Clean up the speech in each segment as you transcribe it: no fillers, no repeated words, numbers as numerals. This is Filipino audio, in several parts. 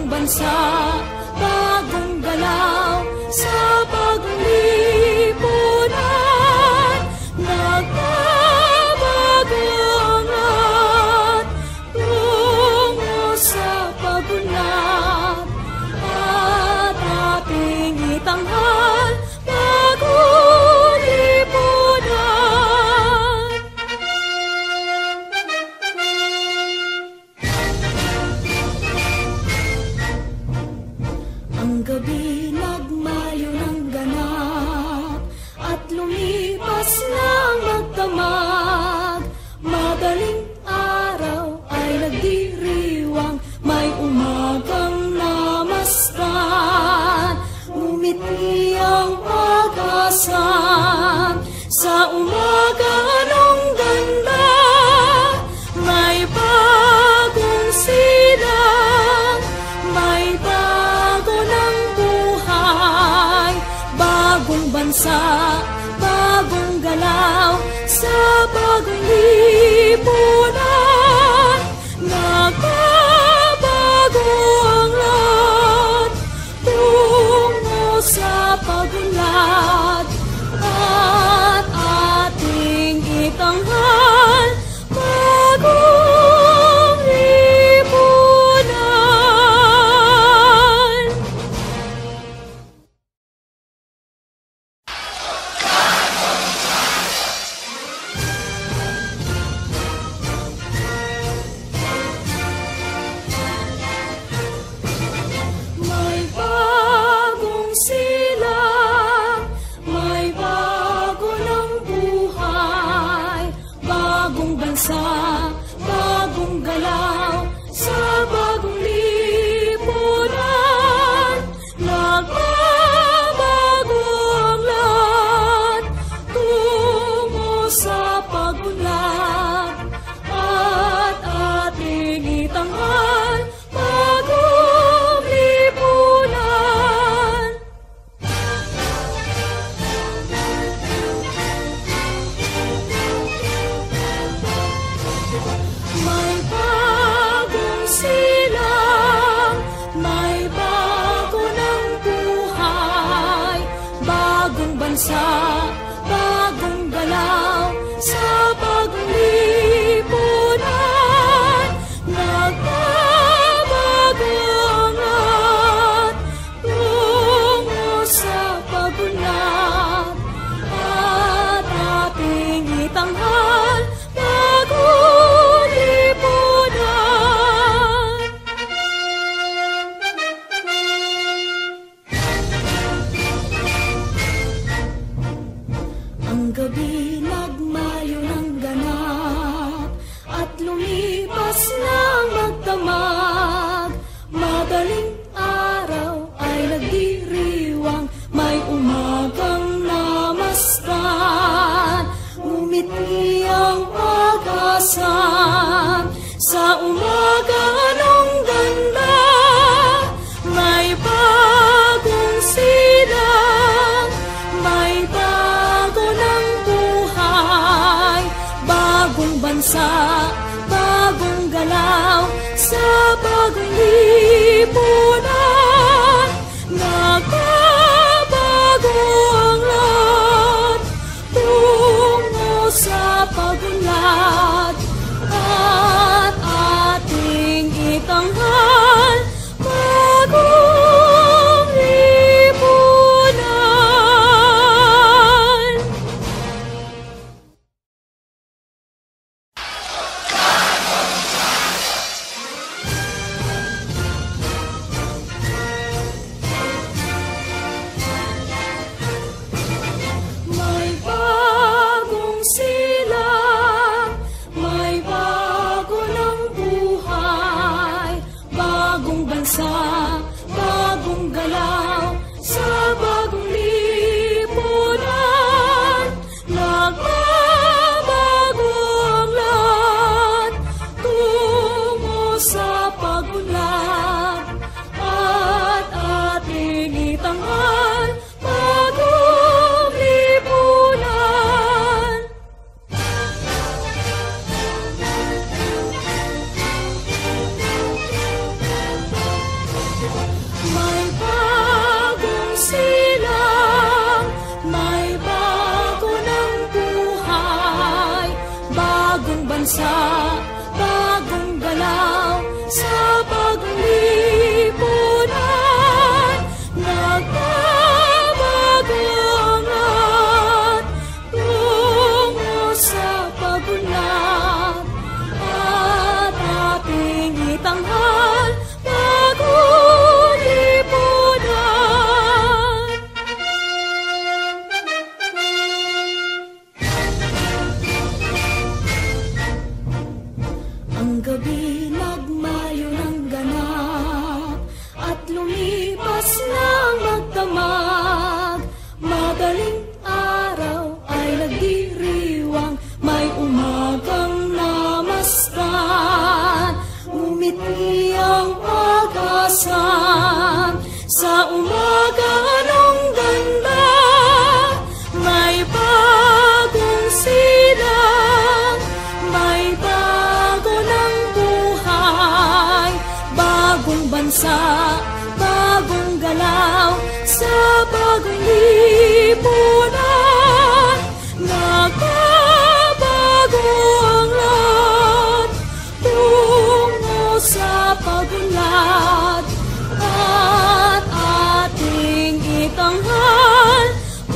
bagong bansa, bagong galaw sa bagong lipunan. Nagbabago ang lahat tungo sa pag-unlad at ating itanghal bagong lipunan. Ang gabi nagmayo ng ganap at lumipas ng magdamag. Madaling araw ay nagdiriwang, may umagang namastan. Ngumiti ang pag-asa sa umaga nung ganda. May bagong silang, may bago ng buhay, bagong bansa, bagong galaw sa bagong lipunan. Nagbabago ang lahat tungo sa pag-unlad at ating itanghal bagong lipunan. May bagong silang, may bago ng buhay, bagong bansa, bagong galaw sa bagong lipunan. Nagbabago ang lahat tungo sa pag-unlad at ating itanghal bagong lipunan. May bagong silang, may bago ng buhay, bagong bansa, bagong galaw sa bagong lipunan. Nagbabago ang lahat tungo sa pag-unlad at ating itanghal bagong lipunan. Ang gabi nagmayo ng ganap at lumipas ng magdamag. Madaling araw ay nagdiriwang, may umagang namastan. Ngumiti ang pag-asa sa umaga nung ganda. May bagong silang, may bago ng buhay, bagong bansa, bagong galaw sa bagong lipunan. Nagbabago ang lahat tungo sa pag-unlad at ating itanghal bagong lipunan. May bagong silang, may bago ng buhay, bagong bansa, bagong galaw sa bagong lipunan. Nagbabago ang lahat tungo sa pag-unlad at ating itanghal bagong lipunan. May bagong silang, may bago ng buhay, bagong bansa, bagong galaw, sa bagong lipunan. Nagbabago ang lahat, tungo sa pag-unlad, at ating itanghal bagong lipunan. Ang gabi nagmayo ng ganap, at lumipas ng magdamag. Madaling araw ay nagdiriwang, may umagang namastan. Umiti ang pag-asa sa umaga nung ganda. May bagong silang, may bago ng buhay, bagong bansa, bagong galaw, sa bagong lipunan. Nagbabago ang lahat, tungo sa pag-unlad, at ating itanghal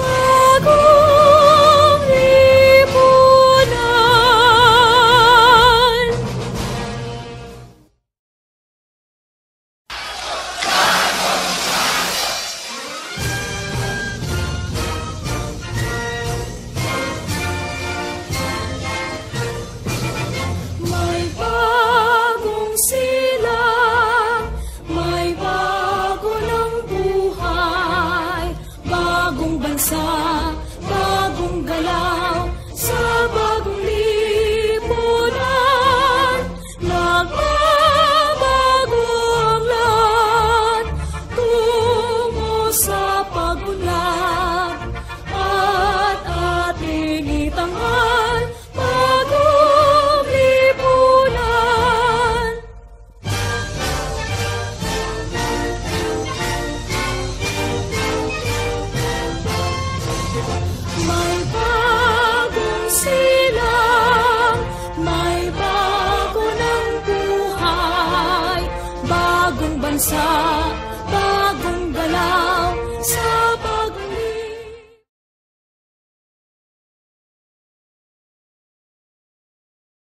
bagong lipunan. May bagong silang, may bago ng buhay, bagong bansa, bagong galaw, sa bagong lipunan. Nagbabago ang lahat, tungo sa pag-unlad, at ating itanghal bagong lipunan. May bagong silang, may bago ng buhay, bagong bansa,